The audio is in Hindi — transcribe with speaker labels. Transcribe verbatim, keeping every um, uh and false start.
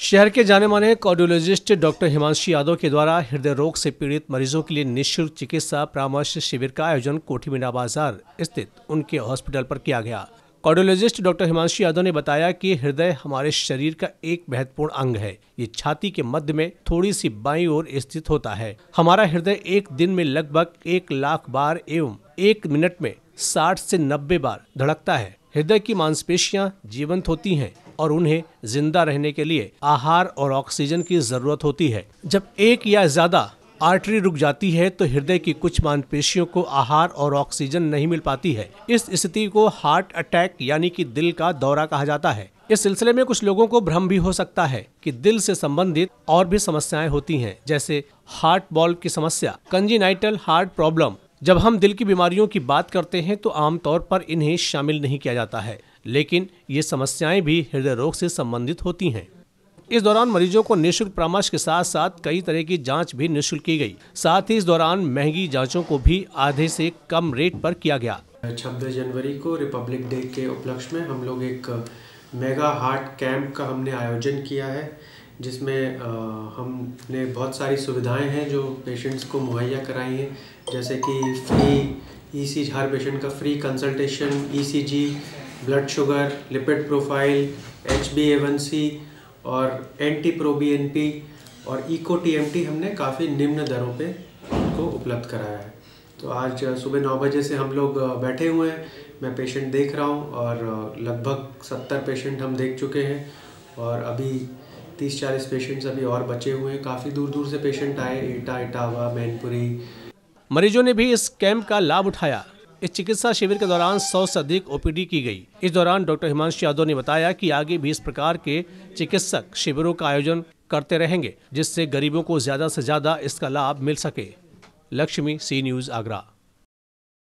Speaker 1: शहर के जाने माने कार्डियोलॉजिस्ट डॉक्टर हिमांशु यादव के द्वारा हृदय रोग से पीड़ित मरीजों के लिए निःशुल्क चिकित्सा परामर्श शिविर का आयोजन कोठी मीना बाजार स्थित उनके हॉस्पिटल पर किया गया। कार्डियोलॉजिस्ट डॉक्टर हिमांशु यादव ने बताया कि हृदय हमारे शरीर का एक महत्वपूर्ण अंग है। ये छाती के मध्य में थोड़ी सी बाईं ओर स्थित होता है। हमारा हृदय एक दिन में लगभग एक लाख बार एवं एक मिनट में साठ से नब्बे बार धड़कता है। हृदय की मांसपेशियां जीवंत होती हैं और उन्हें जिंदा रहने के लिए आहार और ऑक्सीजन की जरूरत होती है। जब एक या ज्यादा आर्टरी रुक जाती है तो हृदय की कुछ मांसपेशियों को आहार और ऑक्सीजन नहीं मिल पाती है। इस स्थिति को हार्ट अटैक यानी कि दिल का दौरा कहा जाता है। इस सिलसिले में कुछ लोगों को भ्रम भी हो सकता है कि दिल से संबंधित और भी समस्याएं होती हैं, जैसे हार्ट बॉल्व की समस्या, कंजेनाइटल हार्ट प्रॉब्लम। जब हम दिल की बीमारियों की बात करते हैं तो आमतौर पर इन्हें शामिल नहीं किया जाता है, लेकिन ये समस्याएं भी हृदय रोग से संबंधित होती हैं। इस दौरान मरीजों को निःशुल्क परामर्श के साथ साथ कई तरह की जांच भी निःशुल्क की गई। साथ ही इस दौरान महंगी जांचों को भी आधे से कम रेट पर किया गया।
Speaker 2: छब्बीस जनवरी को रिपब्लिक डे के उपलक्ष्य में हम लोग एक मेगा हार्ट कैंप का हमने आयोजन किया है, जिसमें हमने बहुत सारी सुविधाएं हैं जो पेशेंट्स को मुहैया कराई हैं, जैसे कि फ्री ईसीजी, हर पेशेंट का free consultation, ECG, blood sugar, lipid profile, H B A one C और anti pro B N P और इको टी एम टी हमने काफ़ी निम्न दरों पे उनको उपलब्ध कराया है। तो आज सुबह नौ बजे से हम लोग बैठे हुए हैं, मैं पेशेंट देख रहा हूँ और लगभग सत्तर पेशेंट हम देख चुके हैं और अभी तीस चालीस पेशेंट्स अभी और बचे हुए हैं। काफ़ी दूर दूर से पेशेंट आए, एटा, इटावा, मैनपुरी।
Speaker 1: मरीजों ने भी इस कैंप का लाभ उठाया। इस चिकित्सा शिविर के दौरान सौ से अधिक ओ पी डी की गई। इस दौरान डॉक्टर हिमांशु यादव ने बताया कि आगे भी इस प्रकार के चिकित्सक शिविरों का आयोजन करते रहेंगे, जिससे गरीबों को ज्यादा से ज्यादा इसका लाभ मिल सके। Lakshmi, C news, Agra.